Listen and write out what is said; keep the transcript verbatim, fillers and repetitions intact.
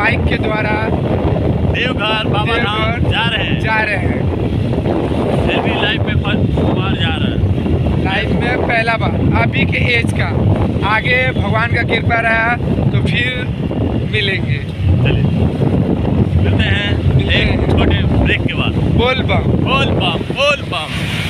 Bike के द्वारा देवघर बाबा धाम जा रहे हैं जा रहे हैं फिर भी लाइफ में फर्स्ट बार जा रहा है, लाइफ में पहला बार अभी के एज का। आगे भगवान का कृपा रहा तो फिर मिलेंगे। चलिए मिलते हैं एक छोटे ब्रेक के बाद। बोल बम बोल बम बोल बम।